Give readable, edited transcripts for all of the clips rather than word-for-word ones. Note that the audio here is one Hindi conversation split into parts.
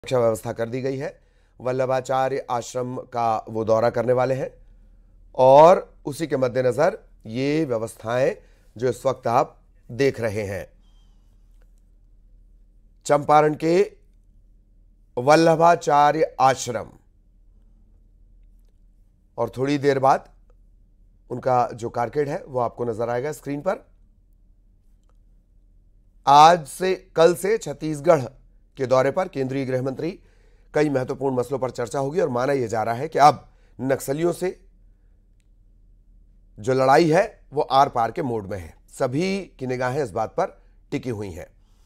सुरक्षा व्यवस्था कर दी गई है। वल्लभाचार्य आश्रम का वो दौरा करने वाले हैं और उसी के मद्देनजर ये व्यवस्थाएं जो इस वक्त आप देख रहे हैं, चंपारण के वल्लभाचार्य आश्रम, और थोड़ी देर बाद उनका जो कारकेड है वो आपको नजर आएगा स्क्रीन पर। आज से कल से छत्तीसगढ़ के दौरे पर केंद्रीय गृह मंत्री, कई महत्वपूर्ण मसलों पर चर्चा होगी और माना यह जा रहा है कि अब नक्सलियों से जो लड़ाई है वो आर पार के मोड में है। सभी की निगाहें इस बात पर टिकी हुई हैं।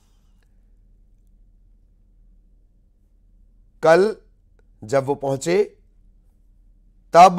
कल जब वो पहुंचे तब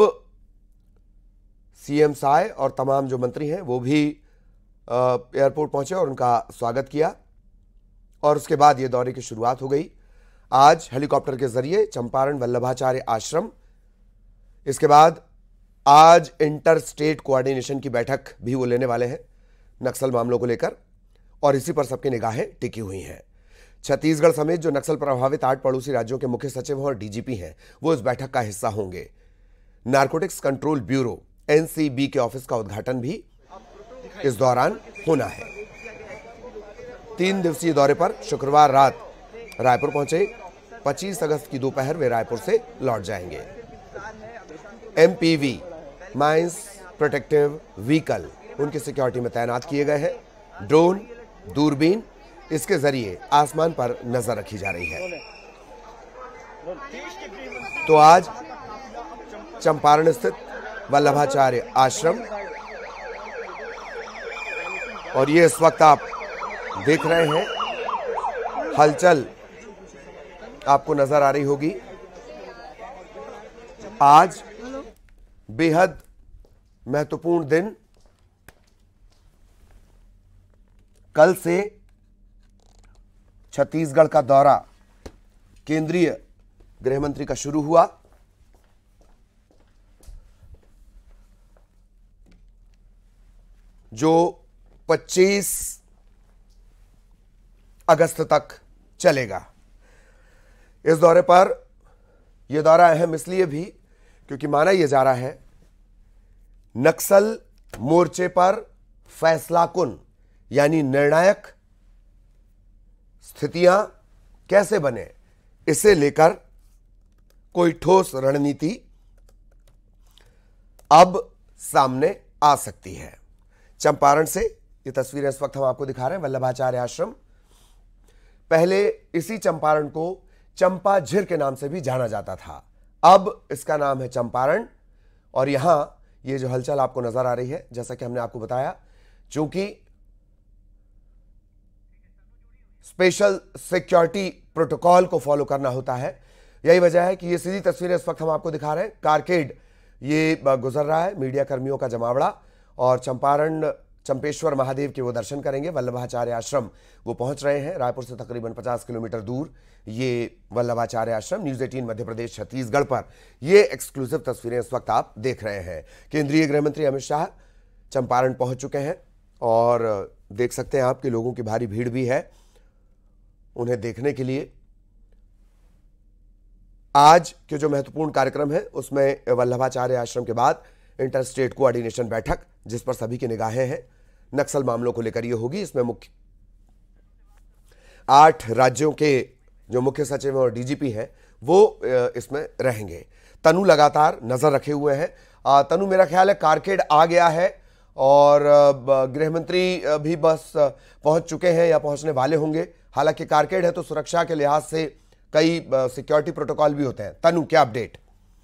सीएम साय और तमाम जो मंत्री हैं वो भी एयरपोर्ट पहुंचे और उनका स्वागत किया और उसके बाद ये दौरे की शुरुआत हो गई। आज हेलीकॉप्टर के जरिए चंपारण वल्लभाचार्य आश्रम, इसके बाद आज इंटर स्टेट कोऑर्डिनेशन की बैठक भी वो लेने वाले हैं नक्सल मामलों को लेकर, और इसी पर सबकी निगाहें टिकी हुई हैं। छत्तीसगढ़ समेत जो नक्सल प्रभावित 8 पड़ोसी राज्यों के मुख्य सचिव और डीजीपी हैं वो इस बैठक का हिस्सा होंगे। नारकोटिक्स कंट्रोल ब्यूरो एनसीबी के ऑफिस का उद्घाटन भी इस दौरान होना है। 3 दिवसीय दौरे पर शुक्रवार रात रायपुर पहुंचे। 25 अगस्त की दोपहर वे रायपुर से लौट जाएंगे। एमपीवी माइंस प्रोटेक्टिव व्हीकल उनकी सिक्योरिटी में तैनात किए गए हैं। ड्रोन, दूरबीन, इसके जरिए आसमान पर नजर रखी जा रही है। तो आज चंपारण स्थित वल्लभाचार्य आश्रम, और ये इस वक्त आप देख रहे हैं, हलचल आपको नजर आ रही होगी। आज बेहद महत्वपूर्ण दिन, कल से छत्तीसगढ़ का दौरा केंद्रीय गृह मंत्री का शुरू हुआ। जो 25 अगस्त तक चलेगा। इस दौरे पर यह दौरा अहम इसलिए भी क्योंकि माना यह जा रहा है नक्सल मोर्चे पर फैसलाकुन यानी निर्णायक स्थितियां कैसे बने, इसे लेकर कोई ठोस रणनीति अब सामने आ सकती है। चंपारण से ये तस्वीरें इस वक्त हम आपको दिखा रहे हैं। वल्लभाचार्य आश्रम, पहले इसी चंपारण को चंपा झीर के नाम से भी जाना जाता था, अब इसका नाम है चंपारण। और यहां ये जो हलचल आपको नजर आ रही है, जैसा कि हमने आपको बताया, चूंकि स्पेशल सिक्योरिटी प्रोटोकॉल को फॉलो करना होता है, यही वजह है कि ये सीधी तस्वीरें इस वक्त हम आपको दिखा रहे हैं। कारकेड ये गुजर रहा है, मीडिया कर्मियों का जमावड़ा, और चंपारण चंपेश्वर महादेव के वो दर्शन करेंगे। वल्लभाचार्य आश्रम वो पहुंच रहे हैं, रायपुर से तकरीबन 50 किलोमीटर दूर ये वल्लभाचार्य आश्रम। न्यूज़ 18 मध्य प्रदेश छत्तीसगढ़ पर ये एक्सक्लूसिव तस्वीरें इस वक्त आप देख रहे हैं। केंद्रीय गृह मंत्री अमित शाह चंपारण पहुंच चुके हैं और देख सकते हैं आप कि लोगों की भारी भीड़ भी है उन्हें देखने के लिए। आज के जो महत्वपूर्ण कार्यक्रम है उसमें वल्लभाचार्य आश्रम के बाद इंटर स्टेट कोऑर्डिनेशन बैठक, जिस पर सभी की निगाहें हैं, नक्सल मामलों को लेकर यह होगी। इसमें मुख्य 8 राज्यों के जो मुख्य सचिव और डीजीपी हैं वो इसमें रहेंगे। तनु लगातार नजर रखे हुए हैं। तनु, मेरा ख्याल है कारकेड आ गया है और गृह मंत्री भी बस पहुंच चुके हैं या पहुंचने वाले होंगे। हालांकि कारकेड है तो सुरक्षा के लिहाज से कई सिक्योरिटी प्रोटोकॉल भी होते हैं। तनु, क्या अपडेट?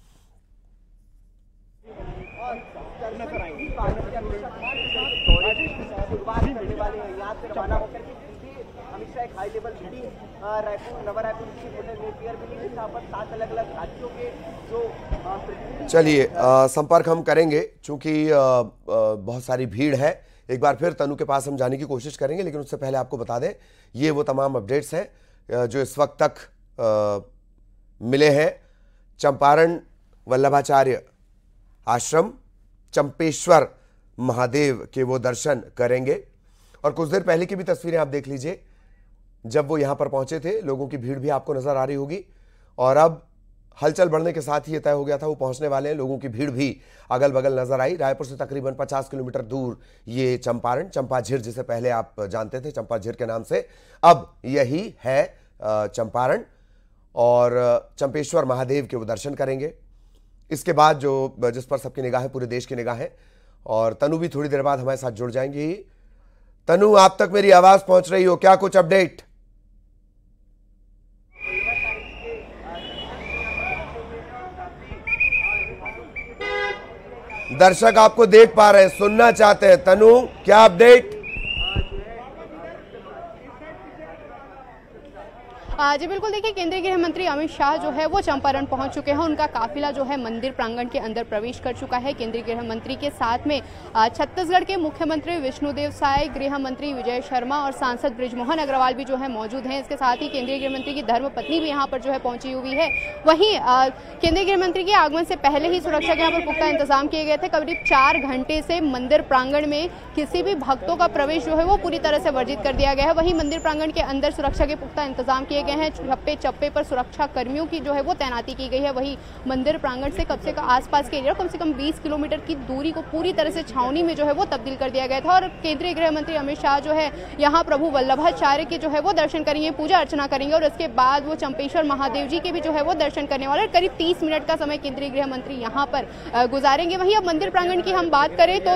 चलिए संपर्क हम करेंगे, चूंकि बहुत सारी भीड़ है। एक बार फिर तनु के पास हम जाने की कोशिश करेंगे, लेकिन उससे पहले आपको बता दें ये वो तमाम अपडेट्स हैं जो इस वक्त तक मिले हैं। चंपारण वल्लभाचार्य आश्रम चंपेश्वर महादेव के वो दर्शन करेंगे और कुछ देर पहले की भी तस्वीरें आप देख लीजिए। जब वो यहां पर पहुंचे थे। लोगों की भीड़ भी आपको नजर आ रही होगी और अब हलचल बढ़ने के साथ ही ये तय हो गया था वो पहुंचने वाले हैं। लोगों की भीड़ भी अगल बगल नजर आई। रायपुर से तकरीबन 50 किलोमीटर दूर ये चंपारण, चंपाझिर जिसे पहले आप जानते थे चंपाझिर के नाम से, अब यही है चंपारण। और चंपेश्वर महादेव के वो दर्शन करेंगे। इसके बाद जिस पर सबकी निगाह है, पूरे देश की निगाह है, और तनु भी थोड़ी देर बाद हमारे साथ जुड़ जाएंगी। तनु, आप तक मेरी आवाज पहुंच रही हो क्या? कुछ अपडेट? दर्शक आपको देख पा रहे हैं, सुनना चाहते हैं। तनु, क्या अपडेट? जी बिल्कुल, देखिए केंद्रीय गृह मंत्री अमित शाह जो है वो चंपारण पहुंच चुके हैं। उनका काफिला जो है मंदिर प्रांगण के अंदर प्रवेश कर चुका है। केंद्रीय गृह मंत्री के साथ में छत्तीसगढ़ के मुख्यमंत्री विष्णुदेव साय, गृह मंत्री विजय शर्मा और सांसद बृजमोहन अग्रवाल भी जो है मौजूद हैं। इसके साथ ही केंद्रीय गृह मंत्री की धर्मपत्नी भी यहाँ पर जो है पहुंची हुई है। वहीं केंद्रीय गृह मंत्री के आगमन से पहले ही सुरक्षा के यहाँ पर पुख्ता इंतजाम किए गए थे। करीब 4 घंटे से मंदिर प्रांगण में किसी भी भक्तों का प्रवेश जो है वो पूरी तरह से वर्जित कर दिया गया है। वहीं मंदिर प्रांगण के अंदर सुरक्षा के पुख्ता इंतजाम किए गए हैं। चप्पे चप्पे पर सुरक्षा कर्मियों की जो है वो तैनाती की गई है। वहीं मंदिर प्रांगण से आसपास के एरिया कम से कम 20 किलोमीटर की दूरी को पूरी तरह से छावनी में जो है वो तब्दील कर दिया गया था। और केंद्रीय गृह मंत्री अमित शाह जो है यहाँ प्रभु वल्लभाचार्य के जो है वो दर्शन करेंगे, पूजा अर्चना करेंगे और उसके बाद वो चंपेश्वर महादेव जी के भी जो है वो दर्शन करने वाले। करीब 30 मिनट का समय केंद्रीय गृह मंत्री यहाँ पर गुजारेंगे। वहीं अब मंदिर प्रांगण की हम बात करें तो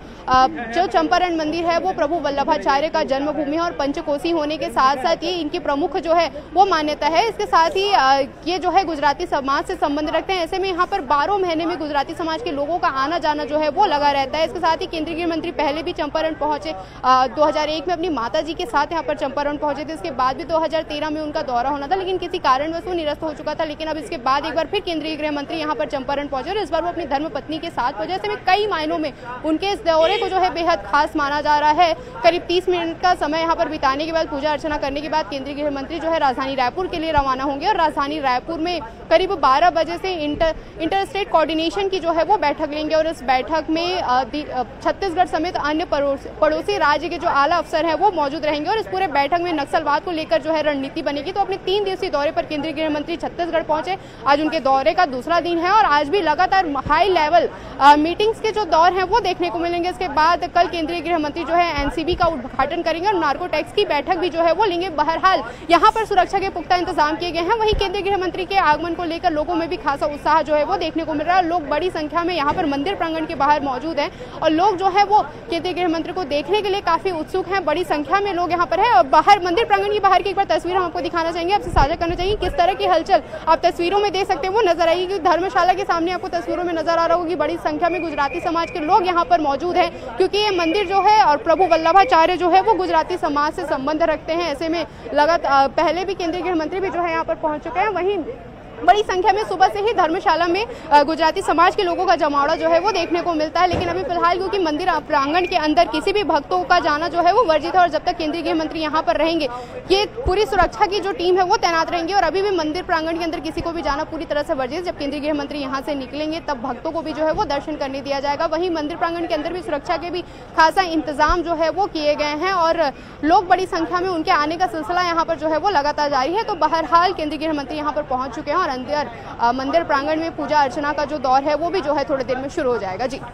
जो चंपारण मंदिर है वो प्रभु वल्लभाचार्य का जन्मभूमि है और पंचकोसी होने के साथ साथ ये इनकी प्रमुख जो है वो मान्यता है। इसके साथ ही ये जो है गुजराती समाज से संबंध रखते हैं। ऐसे में यहाँ पर 12 महीने में गुजराती समाज के लोगों का आना जाना जो है वो लगा रहता है। इसके साथ ही केंद्रीय गृह मंत्री पहले भी चंपारण पहुंचे, 2001 में अपनी माताजी के साथ यहाँ पर चंपारण पहुंचे थे। इसके बाद भी 2013 में उनका दौरा होना था, लेकिन किसी कारणवश वो निरस्त हो चुका था। लेकिन अब इसके बाद एक बार फिर केंद्रीय गृह मंत्री यहाँ पर चंपारण पहुंचे और इस बार वो अपनी धर्मपत्नी के साथ पहुंचे। ऐसे में कई मायनों में उनके इस दौरे को जो है बेहद खास माना जा रहा है। करीब 30 मिनट का समय यहाँ पर बिताने के बाद, पूजा अर्चना करने के बाद केंद्रीय गृह मंत्री जो है राजधानी रायपुर के लिए रवाना होंगे और राजधानी रायपुर में करीब 12 बजे से इंटर स्टेट कोऑर्डिनेशन की जो है वो बैठक लेंगे। और इस बैठक में छत्तीसगढ़ समेत अन्य पड़ोसी राज्य के जो आला अफसर हैं वो मौजूद रहेंगे और इस पूरे बैठक में नक्सलवाद को लेकर जो है रणनीति बनेगी। तो अपने 3 दिवसीय दौरे पर केंद्रीय गृह मंत्री छत्तीसगढ़ पहुंचे। आज उनके दौरे का दूसरा दिन है और आज भी लगातार हाई लेवल मीटिंग्स के जो दौर हैं वो देखने को मिलेंगे। इसके बाद कल केंद्रीय गृह मंत्री जो है एनसीबी का उद्घाटन करेंगे और नार्को टैक्स की बैठक भी जो है वो लेंगे। बहरहाल यहाँ पर सुरक्षा के पुख्ता इंतजाम किए गए हैं। वहीं केंद्रीय गृह मंत्री के आगमन को लेकर लोगों में भी खासा उत्साह जो है वो देखने को मिल रहा है। लोग बड़ी संख्या में यहाँ पर मंदिर प्रांगण के बाहर मौजूद हैं और लोग जो है वो केंद्रीय गृह मंत्री को देखने के लिए काफी उत्सुक हैं। बड़ी संख्या में लोग यहाँ पर है और बाहर मंदिर प्रांगण के बाहर की एक बार तस्वीर हम आपको दिखाना चाहेंगे, आपसे साझा करना चाहिए। किस तरह की हलचल आप तस्वीरों में देख सकते हैं वो नजर आएगी, क्योंकि धर्मशाला के सामने आपको तस्वीरों में नजर आ रहा होगी बड़ी संख्या में गुजराती समाज के लोग यहाँ पर मौजूद हैं, क्योंकि ये मंदिर जो है और प्रभु वल्लभाचार्य जो है वो गुजराती समाज से संबंध रखते हैं। ऐसे में लगातार पहले भी केंद्रीय गृह मंत्री भी जो है यहाँ पर पहुंच चुके हैं। वहीं बड़ी संख्या में सुबह से ही धर्मशाला में गुजराती समाज के लोगों का जमावड़ा जो है वो देखने को मिलता है। लेकिन अभी फिलहाल क्योंकि मंदिर प्रांगण के अंदर किसी भी भक्तों का जाना जो है वो वर्जित है और जब तक केंद्रीय गृह मंत्री यहाँ पर रहेंगे ये पूरी सुरक्षा की जो टीम है वो तैनात रहेंगी और अभी भी मंदिर प्रांगण के अंदर किसी को भी जाना पूरी तरह से वर्जित। जब केंद्रीय गृह मंत्री यहाँ से निकलेंगे तब भक्तों को भी जो है वो दर्शन करने दिया जाएगा। वहीं मंदिर प्रांगण के अंदर भी सुरक्षा के भी खासा इंतजाम जो है वो किए गए हैं और लोग बड़ी संख्या में उनके आने का सिलसिला यहाँ पर जो है वो लगातार जारी है। तो बहरहाल केंद्रीय गृह मंत्री यहाँ पर पहुंच चुके हैं और अंदर मंदिर प्रांगण में पूजा अर्चना का जो दौर है वो भी जो है थोड़ी देर में शुरू हो जाएगा। जी,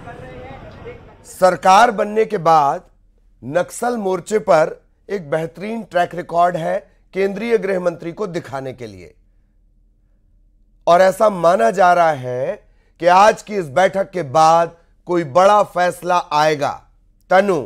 सरकार बनने के बाद नक्सल मोर्चे पर एक बेहतरीन ट्रैक रिकॉर्ड है केंद्रीय गृह मंत्री को दिखाने के लिए और ऐसा माना जा रहा है कि आज की इस बैठक के बाद कोई बड़ा फैसला आएगा। तनु,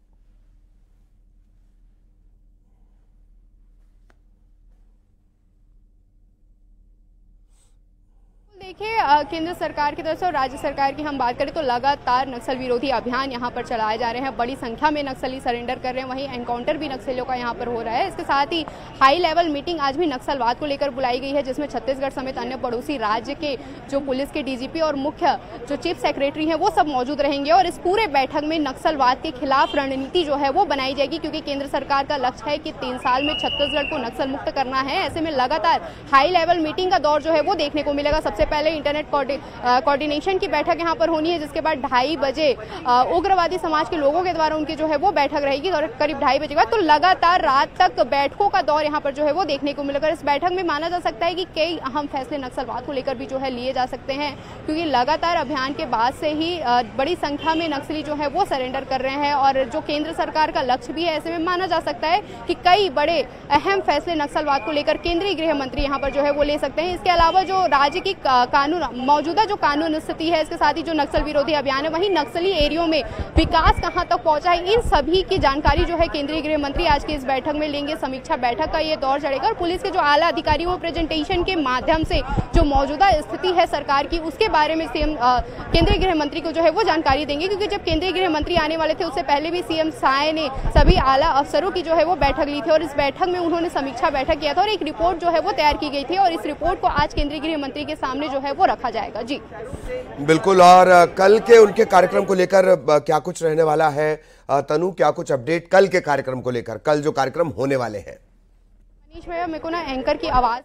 देखिए केंद्र सरकार की तरफ से और राज्य सरकार की हम बात करें तो लगातार नक्सल विरोधी अभियान यहाँ पर चलाए जा रहे हैं। बड़ी संख्या में नक्सली सरेंडर कर रहे हैं। वहीं एनकाउंटर भी नक्सलियों का यहाँ पर हो रहा है। इसके साथ ही हाई लेवल मीटिंग आज भी नक्सलवाद को लेकर बुलाई गई है, जिसमें छत्तीसगढ़ समेत अन्य पड़ोसी राज्य के जो पुलिस के डीजीपी और मुख्य जो चीफ सेक्रेटरी हैं वो सब मौजूद रहेंगे और इस पूरे बैठक में नक्सलवाद के खिलाफ रणनीति जो है वो बनाई जाएगी, क्योंकि केंद्र सरकार का लक्ष्य है कि 3 साल में छत्तीसगढ़ को नक्सल मुक्त करना है। ऐसे में लगातार हाई लेवल मीटिंग का दौर जो है वो देखने को मिलेगा। सबसे पहले पहले इंटरनेट कोऑर्डिनेशन की बैठक यहाँ पर होनी है, जिसके बाद 2:30 बजे उग्रवादी समाज के लोगों के द्वारा उनकी जो है वो बैठक रहेगी और करीब 2:30 बजे के बाद तो लगातार रात तक बैठकों का दौर यहाँ पर जो है वो देखने को मिलेगा। इस बैठक में माना जा सकता है कि कई अहम फैसले नक्सलवाद को लेकर भी जो है लिए जा सकते हैं, क्योंकि लगातार अभियान के बाद से ही बड़ी संख्या में नक्सली जो है वो सरेंडर कर रहे हैं और जो केंद्र सरकार का लक्ष्य भी है, ऐसे में माना जा सकता है कि कई बड़े अहम फैसले नक्सलवाद को लेकर केंद्रीय गृह मंत्री यहाँ पर जो है वो ले सकते हैं। इसके अलावा जो राज्य की मौजूदा जो कानून स्थिति है, इसके साथ ही जो नक्सल विरोधी अभियान है, वहीं नक्सली एरियो में विकास कहां तक पहुंचा है, इन सभी की जानकारी जो है केंद्रीय गृह मंत्री आज की इस बैठक में लेंगे। समीक्षा बैठक का ये दौर चलेगा और पुलिस के जो आला अधिकारियों प्रेजेंटेशन के माध्यम से जो मौजूदा स्थिति है सरकार की, उसके बारे में सीएम केंद्रीय गृह मंत्री को जो है वो जानकारी देंगे, क्योंकि जब केंद्रीय गृह मंत्री आने वाले थे उससे पहले भी सीएम साय ने सभी आला अफसरों की जो है वो बैठक ली थी और इस बैठक में उन्होंने समीक्षा बैठक किया था और एक रिपोर्ट जो है वो तैयार की गई थी और इस रिपोर्ट को आज केंद्रीय गृह मंत्री के सामने जो है वो रखा जाएगा। जी बिल्कुल। और कल के उनके कार्यक्रम को लेकर क्या कुछ रहने वाला है तनु, क्या कुछ अपडेट कल के कार्यक्रम को लेकर, कल जो कार्यक्रम होने वाले हैं? मनीष भैया, मेरे को ना एंकर की आवाज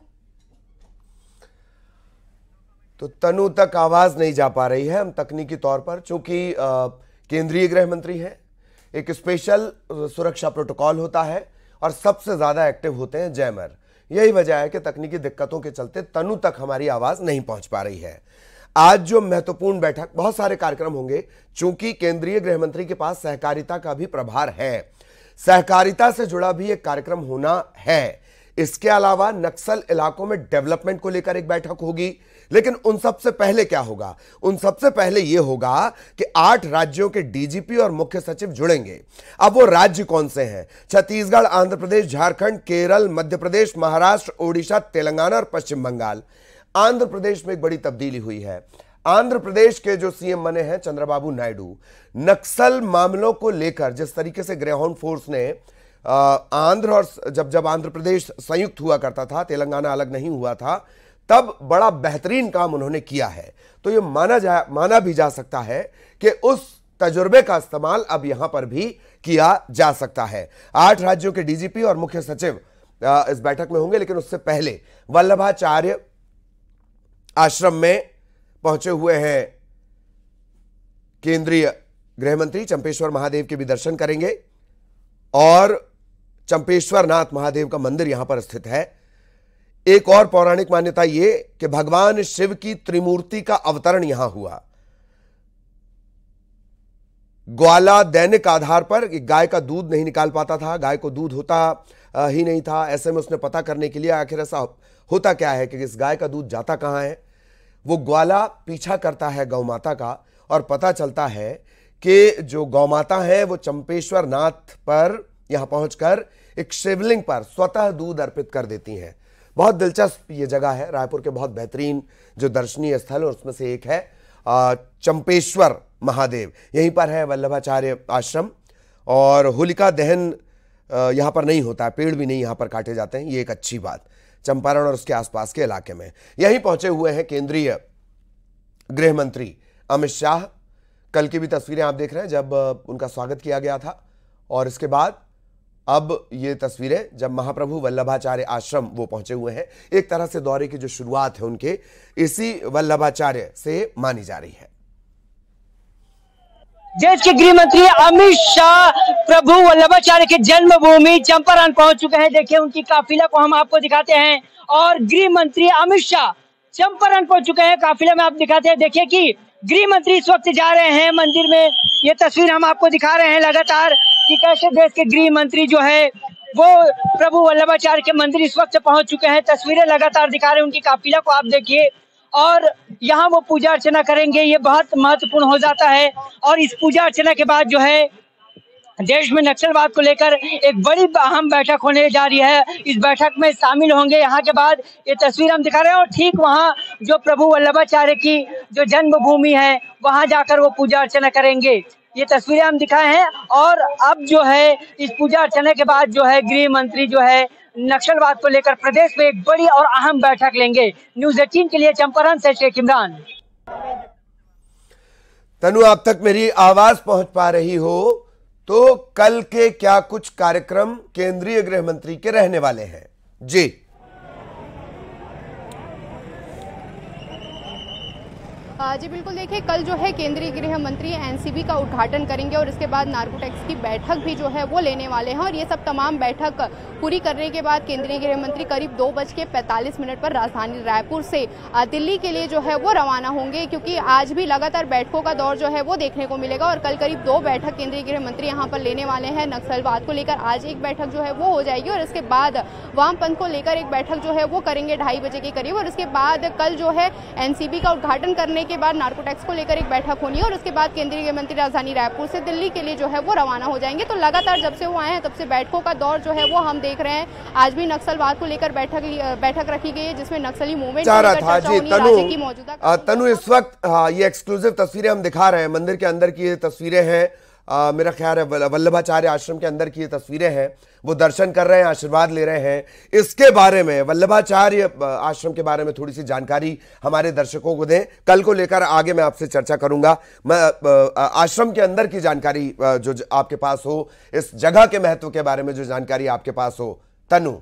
तो तनु तक आवाज नहीं जा पा रही है, हम तकनीकी तौर पर, चूंकि केंद्रीय गृह मंत्री है, एक स्पेशल सुरक्षा प्रोटोकॉल होता है और सबसे ज्यादा एक्टिव होते हैं जैमर। यही वजह है कि तकनीकी दिक्कतों के चलते तनु तक हमारी आवाज नहीं पहुंच पा रही है। आज जो महत्वपूर्ण बैठक, बहुत सारे कार्यक्रम होंगे, चूंकि केंद्रीय गृह मंत्री के पास सहकारिता का भी प्रभार है, सहकारिता से जुड़ा भी एक कार्यक्रम होना है। इसके अलावा नक्सल इलाकों में डेवलपमेंट को लेकर एक बैठक होगी। लेकिन उन सबसे पहले क्या होगा? उन सबसे पहले यह होगा कि 8 राज्यों के डीजीपी और मुख्य सचिव जुड़ेंगे। अब वो राज्य कौन से हैं? छत्तीसगढ़, आंध्र प्रदेश, झारखंड, केरल, मध्य प्रदेश, महाराष्ट्र, ओडिशा, तेलंगाना और पश्चिम बंगाल। आंध्र प्रदेश में एक बड़ी तब्दीली हुई है। आंध्र प्रदेश के जो सीएम बने हैं चंद्रबाबू नायडू, नक्सल मामलों को लेकर जिस तरीके से ग्रेहाउंड फोर्स ने आंध्र और जब आंध्र प्रदेश संयुक्त हुआ करता था, तेलंगाना अलग नहीं हुआ था, तब बड़ा बेहतरीन काम उन्होंने किया है। तो ये माना भी जा सकता है कि उस तजुर्बे का इस्तेमाल अब यहां पर भी किया जा सकता है। 8 राज्यों के डीजीपी और मुख्य सचिव इस बैठक में होंगे। लेकिन उससे पहले वल्लभाचार्य आश्रम में पहुंचे हुए हैं केंद्रीय गृह मंत्री, चंपेश्वर महादेव के भी दर्शन करेंगे और चंपेश्वर नाथ महादेव का मंदिर यहां पर स्थित है। एक और पौराणिक मान्यता यह कि भगवान शिव की त्रिमूर्ति का अवतरण यहां हुआ। ग्वाला दैनिक आधार पर गाय का दूध नहीं निकाल पाता था, गाय को दूध होता ही नहीं था। ऐसे में उसने पता करने के लिए आखिर ऐसा होता क्या है कि इस गाय का दूध जाता कहां है, वो ग्वाला पीछा करता है गौ माता का और पता चलता है कि जो गौ माता है वो चंपेश्वर नाथ पर यहां पहुंचकर एक शिवलिंग पर स्वतः दूध अर्पित कर देती हैं। बहुत दिलचस्प ये जगह है। रायपुर के बहुत बेहतरीन जो दर्शनीय स्थल है उसमें से एक है चंपेश्वर महादेव। यहीं पर है वल्लभाचार्य आश्रम और होलिका दहन यहां पर नहीं होता है, पेड़ भी नहीं यहां पर काटे जाते हैं, ये एक अच्छी बात। चंपारण और उसके आसपास के इलाके में यहीं पहुंचे हुए हैं केंद्रीय गृह मंत्री अमित शाह। कल की भी तस्वीरें आप देख रहे हैं जब उनका स्वागत किया गया था और इसके बाद अब ये तस्वीरें जब महाप्रभु वल्लभाचार्य आश्रम वो पहुंचे हुए हैं। एक तरह से दौरे की जो शुरुआत है उनके इसी वल्लभाचार्य से मानी जा रही है। देश के गृह मंत्री अमित शाह प्रभु वल्लभाचार्य के जन्मभूमि चंपारण पहुंच चुके हैं। देखिए उनकी काफिला को हम आपको दिखाते हैं और गृह मंत्री अमित शाह चंपारण पहुंच चुके हैं। काफिला में आप दिखाते हैं, देखिए कि गृह मंत्री इस वक्त जा रहे हैं मंदिर में। ये तस्वीर हम आपको दिखा रहे हैं लगातार कि कैसे देश के गृह मंत्री जो है वो प्रभु वल्लभाचार्य के मंदिर इस वक्त पहुंच चुके हैं। तस्वीरें लगातार दिखा रहे हैं उनकी काफिला को, आप देखिए। और यहाँ वो पूजा अर्चना करेंगे, ये बहुत महत्वपूर्ण हो जाता है। और इस पूजा अर्चना के बाद जो है देश में नक्सलवाद को लेकर एक बड़ी अहम बैठक होने जा रही है। इस बैठक में शामिल होंगे। यहाँ के बाद ये तस्वीर हम दिखा रहे हैं और ठीक वहाँ जो प्रभु वल्लभाचार्य की जो जन्मभूमि है वहाँ जाकर वो पूजा अर्चना करेंगे। ये तस्वीरें हम दिखाए हैं और अब जो है इस पूजा अर्चना के बाद जो है गृह मंत्री जो है नक्सलवाद को लेकर प्रदेश में एक बड़ी और अहम बैठक लेंगे। न्यूज़ 18 के लिए चंपारण से शेख इमरान। तनु, आप तक मेरी आवाज पहुंच पा रही हो तो कल के क्या कुछ कार्यक्रम केंद्रीय गृह मंत्री के रहने वाले हैं? जी जी बिल्कुल, देखिए कल जो है केंद्रीय गृह मंत्री एनसीबी का उद्घाटन करेंगे और इसके बाद नार्कोटिक्स की बैठक भी जो है वो लेने वाले हैं और ये सब तमाम बैठक पूरी करने के बाद केंद्रीय गृह मंत्री करीब 2:45 पर राजधानी रायपुर से दिल्ली के लिए जो है वो रवाना होंगे, क्योंकि आज भी लगातार बैठकों का दौर जो है वो देखने को मिलेगा और कल करीब 2 बैठक केंद्रीय गृह मंत्री यहाँ पर लेने वाले हैं। नक्सलवाद को लेकर आज एक बैठक जो है वो हो जाएगी और इसके बाद वामपंथ को लेकर एक बैठक जो है वो करेंगे 2:30 बजे के करीब और उसके बाद कल जो है एनसीबी का उद्घाटन करने के बाद नार्कोटिक्स को लेकर एक बैठक होनी है और उसके बाद केंद्रीय गृह मंत्री राजधानी रायपुर से दिल्ली के लिए जो है वो रवाना हो जाएंगे। तो लगातार जब से वो आए हैं तब से बैठकों का दौर जो है वो हम देख रहे हैं। आज भी नक्सलवाद को लेकर बैठक रखी गई है जिसमें नक्सली मूवमेंट की मौजूदा तनु इस वक्त ये एक्सक्लूसिव तस्वीरें हम दिखा रहे हैं, मंदिर के अंदर की ये तस्वीरें हैं। मेरा ख्याल है वल्लभाचार्य आश्रम के अंदर की ये तस्वीरें हैं, वो दर्शन कर रहे हैं, आशीर्वाद ले रहे हैं। इसके बारे में, वल्लभाचार्य आश्रम के बारे में थोड़ी सी जानकारी हमारे दर्शकों को दें। कल को लेकर आगे मैं आपसे चर्चा करूंगा। मैं आश्रम के अंदर की जानकारी जो आपके पास हो, इस जगह के महत्व के बारे में जो जानकारी आपके पास हो, तनु।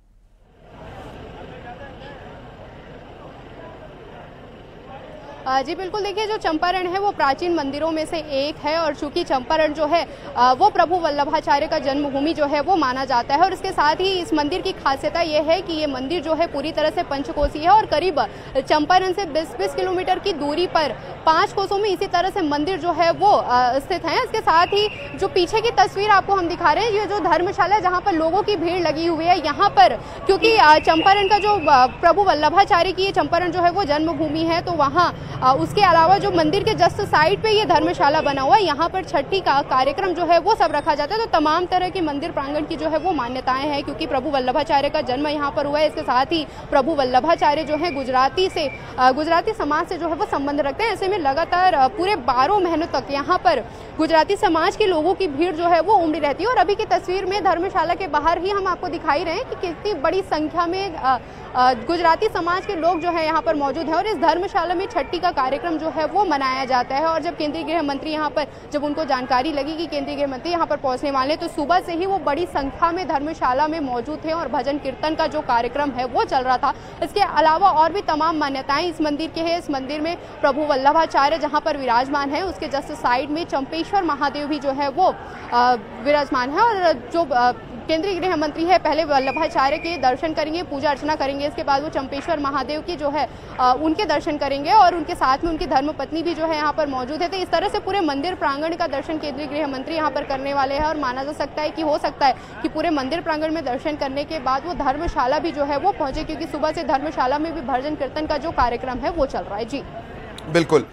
जी बिल्कुल, देखिए जो चंपारण है वो प्राचीन मंदिरों में से एक है और चूंकि चंपारण जो है वो प्रभु वल्लभाचार्य का जन्मभूमि जो है वो माना जाता है और इसके साथ ही इस मंदिर की खासियत ये है कि ये मंदिर जो है पूरी तरह से पंचकोशीय है और करीब चंपारण से 20 किलोमीटर की दूरी पर 5 कोसों में इसी तरह से मंदिर जो है वो स्थित है। इसके साथ ही जो पीछे की तस्वीर आपको हम दिखा रहे हैं, ये जो धर्मशाला है जहाँ पर लोगों की भीड़ लगी हुई है, यहाँ पर क्योंकि चंपारण का जो प्रभु वल्लभाचार्य की चंपारण जो है वो जन्मभूमि है, तो वहाँ उसके अलावा जो मंदिर के जस्ट साइड पे ये धर्मशाला बना हुआ है, यहाँ पर छठी का कार्यक्रम जो है वो सब रखा जाता है। तो तमाम तरह की मंदिर प्रांगण की जो है वो मान्यताएं हैं, क्योंकि प्रभु वल्लभाचार्य का जन्म यहाँ पर हुआ है। इसके साथ ही प्रभु वल्लभाचार्य जो है गुजराती समाज से जो है वो संबंध रखते हैं। ऐसे में लगातार पूरे 12 महीनों तक यहाँ पर गुजराती समाज के लोगों की भीड़ जो है वो उमड़ी रहती है और अभी की तस्वीर में धर्मशाला के बाहर ही हम आपको दिखाई रहे हैं कि कितनी बड़ी संख्या में गुजराती समाज के लोग जो है यहाँ पर मौजूद है और इस धर्मशाला में छठी का कार्यक्रम जो है वो मनाया जाता है। और जब केंद्रीय गृह मंत्री यहाँ पर, जब उनको जानकारी लगी कि केंद्रीय गृह मंत्री यहाँ पर पहुंचने वाले, तो सुबह से ही वो बड़ी संख्या में धर्मशाला में मौजूद थे और भजन कीर्तन का जो कार्यक्रम है वो चल रहा था। इसके अलावा और भी तमाम मान्यताएं इस मंदिर के हैं। इस मंदिर में प्रभु वल्लभाचार्य जहाँ पर विराजमान है, उसके जस्ट साइड में चंपेश्वर महादेव भी जो है वो विराजमान है और जो केंद्रीय गृह मंत्री है पहले वल्लभाचार्य के दर्शन करेंगे, पूजा अर्चना करेंगे, इसके बाद वो चंपेश्वर महादेव की जो है उनके दर्शन करेंगे और उनके साथ में उनकी धर्मपत्नी भी जो है यहाँ पर मौजूद है। तो इस तरह से पूरे मंदिर प्रांगण का दर्शन केंद्रीय गृह मंत्री यहाँ पर करने वाले हैं और माना जा सकता है कि हो सकता है कि पूरे मंदिर प्रांगण में दर्शन करने के बाद वो धर्मशाला भी जो है वो पहुंचे, क्योंकि सुबह से धर्मशाला में भी भजन कीर्तन का जो कार्यक्रम है वो चल रहा है। जी बिल्कुल,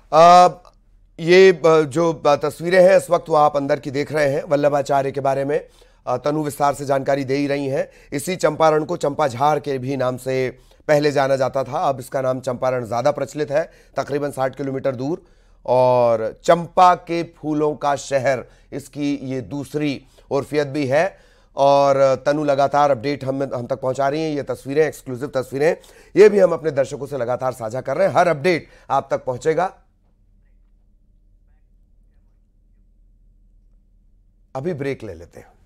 ये जो तस्वीरें हैं इस वक्त वो आप अंदर की देख रहे हैं। वल्लभाचार्य के बारे में तनु विस्तार से जानकारी दे ही रही हैं। इसी चंपारण को चंपाझाड़ के भी नाम से पहले जाना जाता था, अब इसका नाम चंपारण ज़्यादा प्रचलित है, तकरीबन 60 किलोमीटर दूर। और चंपा के फूलों का शहर इसकी ये दूसरी उर्फियत भी है। और तनु लगातार अपडेट हम तक पहुंचा रही हैं। ये तस्वीरें, एक्सक्लूसिव तस्वीरें, ये भी हम अपने दर्शकों से लगातार साझा कर रहे हैं। हर अपडेट आप तक पहुंचेगा। अभी ब्रेक ले लेते हैं।